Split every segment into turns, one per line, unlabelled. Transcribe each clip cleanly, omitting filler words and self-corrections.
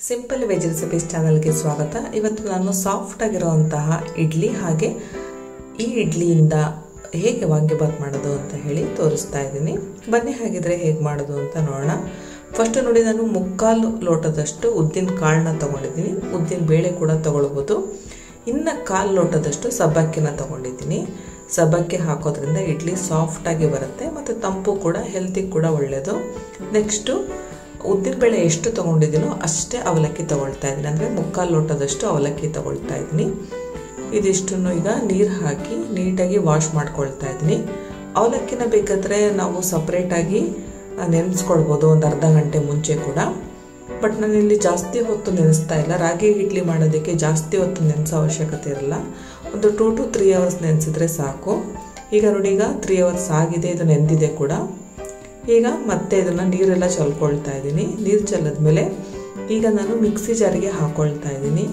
Simple veg recipes ಚಾನಲ್ಗೆ ಸ್ವಾಗತ। ಇವತ್ತು ನಾನು ಸಾಫ್ಟ್ ಆಗಿರುವಂತಹ ಇಡ್ಲಿ ಹಾಗೆ ಈ ಇಡ್ಲಿಯಿಂದ ಹೇಗೆ ವಾಂಗಿಬಾತ್ ಮಾಡೋದು ಅಂತ ಹೇಳಿ ತೋರಿಸ್ತಾ ಇದ್ದೀನಿ। ಬನ್ನಿ ಹಾಗಿದ್ರೆ ಹೇಗೆ ಮಾಡೋದು ಅಂತ ನೋಡೋಣ। ಫಸ್ಟ್ ನೋಡಿ, ನಾನು 3/4 ಲೋಟದಷ್ಟು ಉದ್ದಿನ ಕಾಳನ್ನ ತಗೊಂಡಿದ್ದೀನಿ, ಉದ್ದಿನ ಬೇಳೆ ಕೂಡ ತಗೊಳ್ಬೋದು। ಇನ್ನು 1/4 ಲೋಟದಷ್ಟು ಸಬ್ಬಕ್ಕಿನ ತಗೊಂಡಿದ್ದೀನಿ। ಸಬ್ಬಕ್ಕಿ ಹಾಕೋದ್ರಿಂದ ಇಡ್ಲಿ ಸಾಫ್ಟ್ ಆಗಿ ಬರುತ್ತೆ ಮತ್ತು ತಂಪು ಕೂಡ, ಹೆಲ್ತಿ ಕೂಡ ಒಳ್ಳೆಯದು। ನೆಕ್ಸ್ಟು ಉದ್ದಿನ ಬೇಳೆ ಎಷ್ಟು ತಗೊಂಡಿದ್ದೀನೋ ಅಷ್ಟೇ ಅವಲಕ್ಕಿ ತಗೊಳ್ತಾ ಇದ್ದೀನಿ, ಅಂದರೆ 3/4 ಲೋಟದಷ್ಟು ಅವಲಕ್ಕಿ ತಗೊಳ್ತಾ ಇದ್ದೀನಿ। ಇದಿಷ್ಟನ್ನು ಈಗ ನೀರು ಹಾಕಿ ನೀಟಾಗಿ ವಾಶ್ ಮಾಡ್ಕೊಳ್ತಾ ಇದ್ದೀನಿ। ಅವಲಕ್ಕಿನ ಬೇಕಾದರೆ ನಾವು ಸಪ್ರೇಟಾಗಿ ನೆನೆಸ್ಕೊಳ್ಬೋದು ಒಂದು ಅರ್ಧ ಗಂಟೆ ಮುಂಚೆ ಕೂಡ, ಬಟ್ ನಾನಿಲ್ಲಿ ಜಾಸ್ತಿ ಹೊತ್ತು ನೆನೆಸ್ತಾ ಇಲ್ಲ। ರಾಗಿ ಇಡ್ಲಿ ಮಾಡೋದಕ್ಕೆ ಜಾಸ್ತಿ ಹೊತ್ತು ನೆನೆಸೋ ಅವಶ್ಯಕತೆ ಇರಲ್ಲ, ಒಂದು 2 to 3 hours ನೆನೆಸಿದ್ರೆ ಸಾಕು। ಈಗ ನೋಡಿ, ಈಗ 3 hours ಆಗಿದೆ, ಇದು ನೆಂದಿದೆ ಕೂಡ। ಈಗ ಮತ್ತೆ ಇದನ್ನು ನೀರೆಲ್ಲ ಚೆಲ್ಕೊಳ್ತಾ ಇದ್ದೀನಿ। ನೀರು ಚೆಲ್ಲಿದ್ಮೇಲೆ ಈಗ ನಾನು ಮಿಕ್ಸಿ ಜಾರಿಗೆ ಹಾಕೊಳ್ತಾ ಇದ್ದೀನಿ।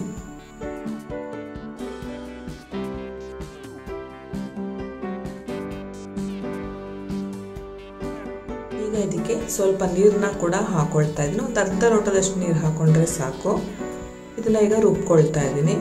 ಈಗ ಇದಕ್ಕೆ ಸ್ವಲ್ಪ ನೀರನ್ನ ಕೂಡ ಹಾಕೊಳ್ತಾ ಇದ್ದೀನಿ, ಒಂದು ಅರ್ಧ ಲೋಟದಷ್ಟು ನೀರು ಹಾಕೊಂಡ್ರೆ ಸಾಕು। ಇದನ್ನ ಈಗ ರುಬ್ಕೊಳ್ತಾ ಇದ್ದೀನಿ।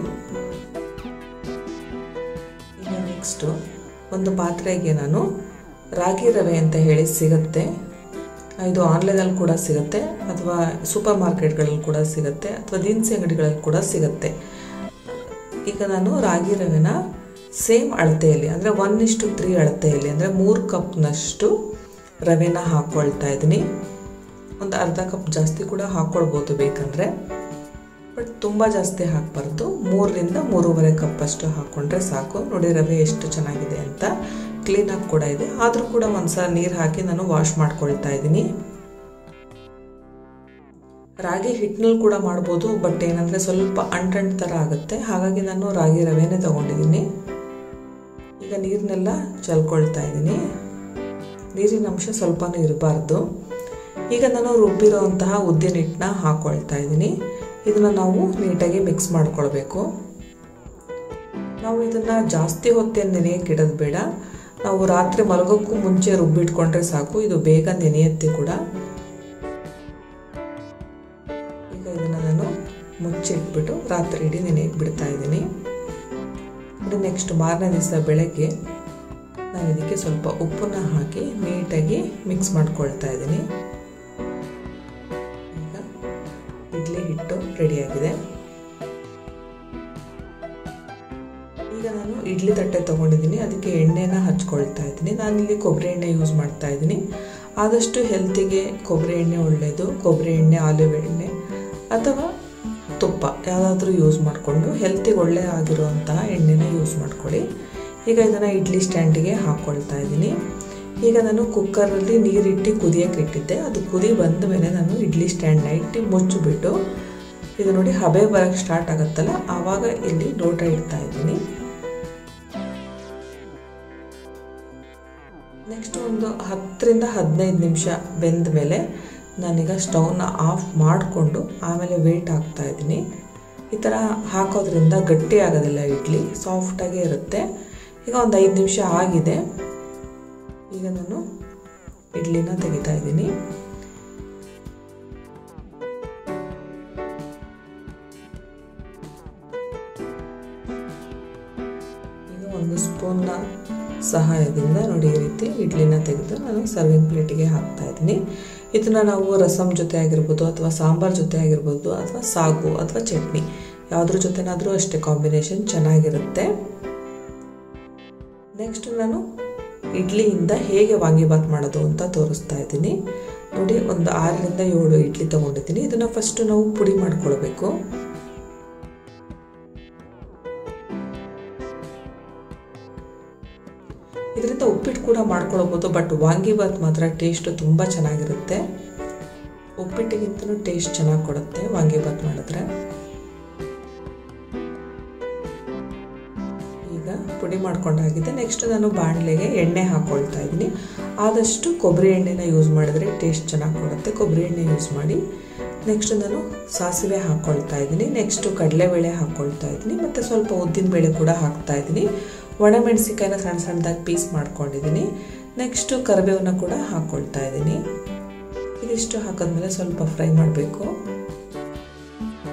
ಈಗ ನೆಕ್ಸ್ಟು ಒಂದು ಪಾತ್ರೆಗೆ ನಾನು ರಾಗಿ ರವೆ ಅಂತ ಹೇಳಿ ಸಿಗುತ್ತೆ, ಇದು ಆನ್ಲೈನಲ್ಲಿ ಕೂಡ ಸಿಗುತ್ತೆ ಅಥವಾ ಸೂಪರ್ ಮಾರ್ಕೆಟ್ಗಳಲ್ಲಿ ಕೂಡ ಸಿಗುತ್ತೆ ಅಥವಾ ದಿನಸಿ ಅಂಗಡಿಗಳಲ್ಲಿ ಕೂಡ ಸಿಗುತ್ತೆ। ಈಗ ನಾನು ರಾಗಿ ರವೆನ ಸೇಮ್ ಅಳತೆಯಲ್ಲಿ, ಅಂದರೆ 1:3 ಅಳತೆಯಲ್ಲಿ, ಅಂದರೆ 3 ಕಪ್ನಷ್ಟು ರವೆನ ಹಾಕ್ಕೊಳ್ತಾ ಇದ್ದೀನಿ। ಒಂದು ಅರ್ಧ ಕಪ್ ಜಾಸ್ತಿ ಕೂಡ ಹಾಕ್ಕೊಳ್ಬೋದು ಬೇಕಂದರೆ, ಬಟ್ ತುಂಬ ಜಾಸ್ತಿ ಹಾಕಬಾರ್ದು, 3ರಿಂದ 3.5 ಕಪ್ ಅಷ್ಟು ಹಾಕ್ಕೊಂಡ್ರೆ ಸಾಕು। ನೋಡಿ ರವೆ ಎಷ್ಟು ಚೆನ್ನಾಗಿದೆ ಅಂತ, ಕ್ಲೀನಾಗಿ ಕೂಡ ಇದೆ, ಆದರೂ ಕೂಡ ಒಂದ್ಸಲ ನೀರು ಹಾಕಿ ನಾನು ವಾಶ್ ಮಾಡ್ಕೊಳ್ತಾ ಇದ್ದೀನಿ। ರಾಗಿ ಹಿಟ್ಟಿನಲ್ಲಿ ಕೂಡ ಮಾಡ್ಬೋದು, ಬಟ್ ಏನಂದರೆ ಸ್ವಲ್ಪ ಅಂಟಂಟ್ ಥರ ಆಗುತ್ತೆ, ಹಾಗಾಗಿ ನಾನು ರಾಗಿ ರವೆನೇ ತಗೊಂಡಿದ್ದೀನಿ। ಈಗ ನೀರನ್ನೆಲ್ಲ ಚೆಲ್ಕೊಳ್ತಾ ಇದ್ದೀನಿ, ನೀರಿನ ಅಂಶ ಸ್ವಲ್ಪನೂ ಇರಬಾರ್ದು। ಈಗ ನಾನು ರುಬ್ಬಿರೋಂತಹ ಉದ್ದಿನ ಹಿಟ್ಟನ್ನ ಹಾಕ್ಕೊಳ್ತಾ ಇದ್ದೀನಿ। ಇದನ್ನು ನಾವು ನೀಟಾಗಿ ಮಿಕ್ಸ್ ಮಾಡ್ಕೊಳ್ಬೇಕು। ನಾವು ಇದನ್ನು ಜಾಸ್ತಿ ಹೊತ್ತೇನು ನೆನೆಯಕ್ಕೆ ಇಡೋದು ಬೇಡ, ನಾವು ರಾತ್ರಿ ಮಲಗೋಕ್ಕೂ ಮುಂಚೆ ರುಬ್ಬಿಟ್ಕೊಂಡ್ರೆ ಸಾಕು, ಇದು ಬೇಗ ನೆನೆಯುತ್ತೆ ಕೂಡ। ಈಗ ಇದನ್ನು ನಾನು ಮುಚ್ಚಿಟ್ಬಿಟ್ಟು ರಾತ್ರಿ ಇಡೀ ನೆನೆಯಕ್ಕೆ ಬಿಡ್ತಾ ಇದ್ದೀನಿ। ನೆಕ್ಸ್ಟ್ ಮಾರನೇ ದಿವಸ ಬೆಳಗ್ಗೆ ನಾನು ಇದಕ್ಕೆ ಸ್ವಲ್ಪ ಉಪ್ಪನ್ನ ಹಾಕಿ ನೀಟಾಗಿ ಮಿಕ್ಸ್ ಮಾಡ್ಕೊಳ್ತಾ ಇದ್ದೀನಿ। ಈಗ ಇಡ್ಲಿ ಹಿಟ್ಟು ರೆಡಿಯಾಗಿದೆ। ಈಗ ನಾನು ಇಡ್ಲಿ ತಟ್ಟೆ ತೊಗೊಂಡಿದ್ದೀನಿ, ಅದಕ್ಕೆ ಎಣ್ಣೆನ ಹಚ್ಕೊಳ್ತಾ ಇದ್ದೀನಿ। ನಾನಿಲ್ಲಿ ಕೊಬ್ಬರಿ ಎಣ್ಣೆ ಯೂಸ್ ಮಾಡ್ತಾ ಇದ್ದೀನಿ, ಆದಷ್ಟು ಹೆಲ್ತಿಗೆ ಕೊಬ್ಬರಿ ಎಣ್ಣೆ ಒಳ್ಳೆಯದು। ಕೊಬ್ಬರಿ ಎಣ್ಣೆ, ಆಲಿವ್ ಎಣ್ಣೆ ಅಥವಾ ತುಪ್ಪ ಯಾವುದಾದ್ರೂ ಯೂಸ್ ಮಾಡಿಕೊಂಡು ಹೆಲ್ತಿಗೆ ಒಳ್ಳೆ ಆಗಿರುವಂತಹ ಎಣ್ಣೆನ ಯೂಸ್ ಮಾಡ್ಕೊಳ್ಳಿ। ಈಗ ಇದನ್ನು ಇಡ್ಲಿ ಸ್ಟ್ಯಾಂಡಿಗೆ ಹಾಕ್ಕೊಳ್ತಾ ಇದ್ದೀನಿ। ಈಗ ನಾನು ಕುಕ್ಕರಲ್ಲಿ ನೀರಿಟ್ಟು ಕುದಿಯೋಕೆ ಇಟ್ಟಿದ್ದೆ, ಅದು ಕುದಿ ಬಂದ ಮೇಲೆ ನಾನು ಇಡ್ಲಿ ಸ್ಟ್ಯಾಂಡ್ನ ಇಟ್ಟು ಮುಚ್ಚಿಬಿಟ್ಟು, ಇದು ನೋಡಿ ಹಬೆ ಬರೋಕ್ಕೆ ಸ್ಟಾರ್ಟ್ ಆಗುತ್ತಲ್ಲ, ಆವಾಗ ಇಲ್ಲಿ ಲೋಟ ಇಡ್ತಾ ಇದ್ದೀನಿ। ನೆಕ್ಸ್ಟ್ ಒಂದು 10ರಿಂದ 15 ನಿಮಿಷ ಬೆಂದ ಮೇಲೆ ನಾನೀಗ ಸ್ಟವ್ನ ಆಫ್ ಮಾಡಿಕೊಂಡು ಆಮೇಲೆ ವೇಟ್ ಹಾಕ್ತಾ ಇದ್ದೀನಿ। ಈ ಥರ ಹಾಕೋದ್ರಿಂದ ಗಟ್ಟಿ ಆಗೋದಿಲ್ಲ, ಇಡ್ಲಿ ಸಾಫ್ಟಾಗೇ ಇರುತ್ತೆ। ಈಗ ಒಂದು 5 ನಿಮಿಷ ಆಗಿದೆ, ಈಗ ನಾನು ಇಡ್ಲಿನ ತೆಗಿತಾ ಇದ್ದೀನಿ। ಈಗ ಒಂದು ಸ್ಪೂನ್ನ ಸಹಾಯದಿಂದ ನೋಡಿ ಈ ರೀತಿ ಇಡ್ಲಿನ ತೆಗೆದು ನಾನು ಸರ್ವಿಂಗ್ ಪ್ಲೇಟಿಗೆ ಹಾಕ್ತಾ ಇದ್ದೀನಿ। ಇದನ್ನು ನಾವು ರಸಮ್ ಜೊತೆ ಆಗಿರ್ಬೋದು ಅಥವಾ ಸಾಂಬಾರ್ ಜೊತೆ ಆಗಿರ್ಬೋದು ಅಥವಾ ಸಾಗು ಅಥವಾ ಚಟ್ನಿ ಯಾವುದ್ರ ಜೊತೆನಾದರೂ ಅಷ್ಟೇ ಕಾಂಬಿನೇಷನ್ ಚೆನ್ನಾಗಿರುತ್ತೆ। ನೆಕ್ಸ್ಟ್ ನಾನು ಇಡ್ಲಿಯಿಂದ ಹೇಗೆ ವಾಂಗಿಬಾತ್ ಮಾಡೋದು ಅಂತ ತೋರಿಸ್ತಾ ಇದ್ದೀನಿ। ನೋಡಿ, ಒಂದು 6ರಿಂದ 7 ಇಡ್ಲಿ ತೊಗೊಂಡಿದ್ದೀನಿ। ಇದನ್ನು ಫಸ್ಟು ನಾವು ಪುಡಿ ಮಾಡ್ಕೊಳ್ಬೇಕು। ಇದರಿಂದ ಉಪ್ಪಿಟ್ಟು ಕೂಡ ಮಾಡ್ಕೊಳ್ಬೋದು, ಬಟ್ ವಾಂಗಿಬಾತ್ ಮಾತ್ರ ಟೇಸ್ಟ್ ತುಂಬ ಚೆನ್ನಾಗಿರುತ್ತೆ, ಉಪ್ಪಿಟ್ಟಿಗಿಂತಲೂ ಟೇಸ್ಟ್ ಚೆನ್ನಾಗಿ ಕೊಡುತ್ತೆ ವಾಂಗಿಬಾತ್ ಮಾಡಿದ್ರೆ। ಈಗ ಪುಡಿ ಮಾಡ್ಕೊಂಡಾಗಿದೆ। ನೆಕ್ಸ್ಟ್ ನಾನು ಬಾಣಲೆಗೆ ಎಣ್ಣೆ ಹಾಕ್ಕೊಳ್ತಾ ಇದ್ದೀನಿ, ಆದಷ್ಟು ಕೊಬ್ಬರಿ ಎಣ್ಣೆನ ಯೂಸ್ ಮಾಡಿದ್ರೆ ಟೇಸ್ಟ್ ಚೆನ್ನಾಗಿ ಕೊಡುತ್ತೆ, ಕೊಬ್ಬರಿ ಎಣ್ಣೆ ಯೂಸ್ ಮಾಡಿ। ನೆಕ್ಸ್ಟ್ ನಾನು ಸಾಸಿವೆ ಹಾಕ್ಕೊಳ್ತಾ ಇದ್ದೀನಿ, ನೆಕ್ಸ್ಟು ಕಡಲೆಬೇಳೆ ಹಾಕ್ಕೊಳ್ತಾ ಇದ್ದೀನಿ, ಮತ್ತು ಸ್ವಲ್ಪ ಉದ್ದಿನಬೇಳೆ ಕೂಡ ಹಾಕ್ತಾ ಇದ್ದೀನಿ। ಒಣಮೆಣಸಿಕಾಯಿನ ಸಣ್ಣ ಸಣ್ಣದಾಗಿ ಪೀಸ್ ಮಾಡ್ಕೊಂಡಿದ್ದೀನಿ। ನೆಕ್ಸ್ಟು ಕರಿಬೇವನ್ನ ಕೂಡ ಹಾಕ್ಕೊಳ್ತಾ ಇದ್ದೀನಿ। ಇದಿಷ್ಟು ಹಾಕಿದ್ಮೇಲೆ ಸ್ವಲ್ಪ ಫ್ರೈ ಮಾಡಬೇಕು।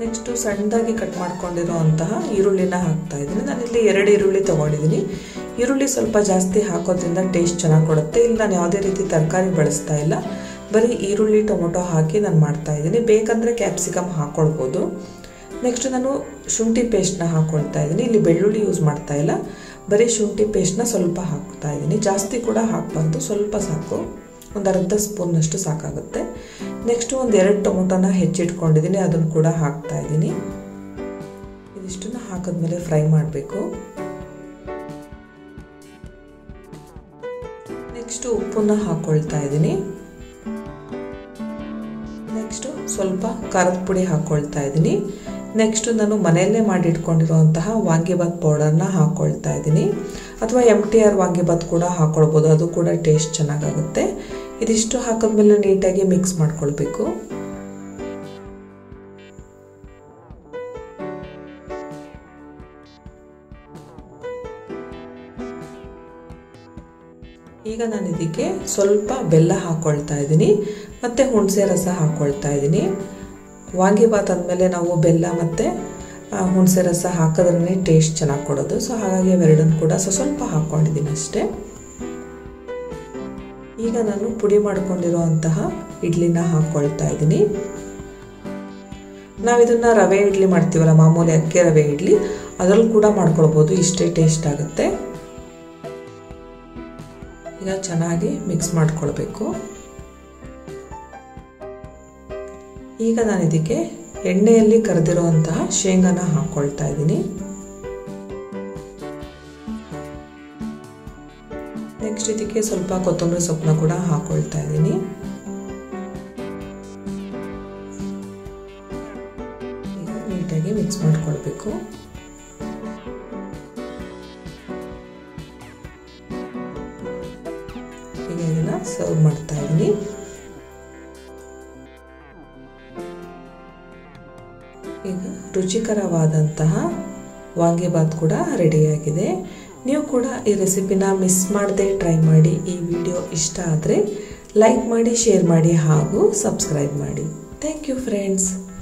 ನೆಕ್ಸ್ಟು ಸಣ್ಣದಾಗಿ ಕಟ್ ಮಾಡ್ಕೊಂಡಿರೋ ಅಂತಹ ಈರುಳ್ಳಿನ ಹಾಕ್ತಾ ಇದ್ದೀನಿ. ನಾನಿಲ್ಲಿ 2 ಈರುಳ್ಳಿ ತೊಗೊಂಡಿದ್ದೀನಿ. ಈರುಳ್ಳಿ ಸ್ವಲ್ಪ ಜಾಸ್ತಿ ಹಾಕೋದ್ರಿಂದ ಟೇಸ್ಟ್ ಚೆನ್ನಾಗಿ ಕೊಡುತ್ತೆ. ಇಲ್ಲಿ ನಾನು ಯಾವುದೇ ರೀತಿ ತರಕಾರಿ ಬಳಸ್ತಾ ಇಲ್ಲ, ಬರೀ ಈರುಳ್ಳಿ ಟೊಮೊಟೊ ಹಾಕಿ ನಾನು ಮಾಡ್ತಾ ಇದ್ದೀನಿ. ಬೇಕಂದರೆ ಕ್ಯಾಪ್ಸಿಕಮ್ ಹಾಕ್ಕೊಳ್ಬೋದು. ನೆಕ್ಸ್ಟ್ ನಾನು ಶುಂಠಿ ಪೇಸ್ಟ್ನ ಹಾಕ್ಕೊಳ್ತಾ ಇದ್ದೀನಿ. ಇಲ್ಲಿ ಬೆಳ್ಳುಳ್ಳಿ ಯೂಸ್ ಮಾಡ್ತಾ ಇಲ್ಲ, ಬರೀ ಶುಂಠಿ ಪೇಸ್ಟ್ನ ಸ್ವಲ್ಪ ಹಾಕ್ತಾ ಇದ್ದೀನಿ. ಜಾಸ್ತಿ ಕೂಡ ಹಾಕಬಾರ್ದು, ಸ್ವಲ್ಪ ಸಾಕು, ಒಂದು ಅರ್ಧ ಸ್ಪೂನ್ನಷ್ಟು ಸಾಕಾಗುತ್ತೆ. ನೆಕ್ಸ್ಟು ಒಂದು 2 ಟೊಮೊಟೊನ ಹೆಚ್ಚಿಟ್ಕೊಂಡಿದ್ದೀನಿ, ಅದನ್ನು ಕೂಡ ಹಾಕ್ತಾ ಇದ್ದೀನಿ. ಇದಿಷ್ಟನ್ನು ಹಾಕಿದ್ಮೇಲೆ ಫ್ರೈ ಮಾಡಬೇಕು. ನೆಕ್ಸ್ಟು ಉಪ್ಪನ್ನ ಹಾಕ್ಕೊಳ್ತಾ ಇದ್ದೀನಿ. ನೆಕ್ಸ್ಟು ಸ್ವಲ್ಪ ಖಾರದ ಪುಡಿ ಹಾಕ್ಕೊಳ್ತಾ ಇದ್ದೀನಿ. ನೆಕ್ಸ್ಟು ನಾನು ಮನೆಯಲ್ಲೇ ಮಾಡಿಟ್ಕೊಂಡಿರುವಂತಹ ವಾಂಗಿಬಾತ್ ಪೌಡರ್ನ ಹಾಕ್ಕೊಳ್ತಾ ಇದ್ದೀನಿ, ಅಥವಾ MTR ವಾಂಗಿಬಾತ್ ಕೂಡ ಹಾಕ್ಕೊಳ್ಬೋದು, ಅದು ಕೂಡ ಟೇಸ್ಟ್ ಚೆನ್ನಾಗಾಗುತ್ತೆ. ಇದಿಷ್ಟು ಹಾಕಿದ್ಮೇಲೆ ನೀಟಾಗಿ ಮಿಕ್ಸ್ ಮಾಡ್ಕೊಳ್ಬೇಕು. ಈಗ ನಾನು ಇದಕ್ಕೆ ಸ್ವಲ್ಪ ಬೆಲ್ಲ ಹಾಕ್ಕೊಳ್ತಾ ಇದ್ದೀನಿ, ಮತ್ತು ಹುಣಸೆ ರಸ ಹಾಕ್ಕೊಳ್ತಾ ಇದ್ದೀನಿ. ವಾಂಗಿಬಾತ್ ಅಂದಮೇಲೆ ನಾವು ಬೆಲ್ಲ ಮತ್ತು ಹುಣಸೆ ರಸ ಹಾಕಿದ್ರೇ ಟೇಸ್ಟ್ ಚೆನ್ನಾಗಿ ಕೊಡೋದು. ಸೊ ಹಾಗಾಗಿ ಅವೆರಡನ್ನು ಕೂಡ ಸ್ವಲ್ಪ ಹಾಕ್ಕೊಂಡಿದ್ದೀನಿ ಅಷ್ಟೇ. ಈಗ ನಾನು ಪುಡಿ ಮಾಡ್ಕೊಂಡಿರುವಂತಹ ಇಡ್ಲಿನ ಹಾಕ್ಕೊಳ್ತಾ ಇದ್ದೀನಿ. ನಾವಿದನ್ನು ರವೆ ಇಡ್ಲಿ ಮಾಡ್ತೀವಲ್ಲ, ಮಾಮೂಲಿ ಅಕ್ಕಿ ರವೆ ಇಡ್ಲಿ, ಅದರಲ್ಲೂ ಕೂಡ ಮಾಡ್ಕೊಳ್ಬೋದು, ಇಷ್ಟೇ ಟೇಸ್ಟ್ ಆಗುತ್ತೆ. ಈಗ ಚೆನ್ನಾಗಿ ಮಿಕ್ಸ್ ಮಾಡ್ಕೊಳ್ಬೇಕು. ಈಗ ನಾನು ಇದಕ್ಕೆ ಎಣ್ಣೆಯಲ್ಲಿ ಕರೆದಿರುವಂತಹ ಶೇಂಗಾನ ಹಾಕ್ಕೊಳ್ತಾ ಇದ್ದೀನಿ. ನೆಕ್ಸ್ಟ್ ಇದಕ್ಕೆ ಸ್ವಲ್ಪ ಕೊತ್ತಂಬರಿ ಸೊಪ್ಪನ್ನ ಕೂಡ ಹಾಕ್ಕೊಳ್ತಾ ಇದ್ದೀನಿ. ಈಗ ನೀಟಾಗಿ ಮಿಕ್ಸ್ ಮಾಡ್ಕೊಳ್ಬೇಕು. ಈಗ ಇದನ್ನ ಸರ್ವ್ ಮಾಡ್ತಾ ಇದ್ದೀನಿ. ಈಗ ರುಚಿಕರವಾದಂತಹ ವಾಂಗಿಬಾತ್ ಕೂಡ ರೆಡಿಯಾಗಿದೆ. ನೀವು ಕೂಡ ಈ ರೆಸಿಪಿನ ಮಿಸ್ ಮಾಡದೆ ಟ್ರೈ ಮಾಡಿ. ಈ ವಿಡಿಯೋ ಇಷ್ಟ ಆದರೆ ಲೈಕ್ ಮಾಡಿ, ಶೇರ್ ಮಾಡಿ ಹಾಗೂ ಸಬ್ಸ್ಕ್ರೈಬ್ ಮಾಡಿ. Thank you friends.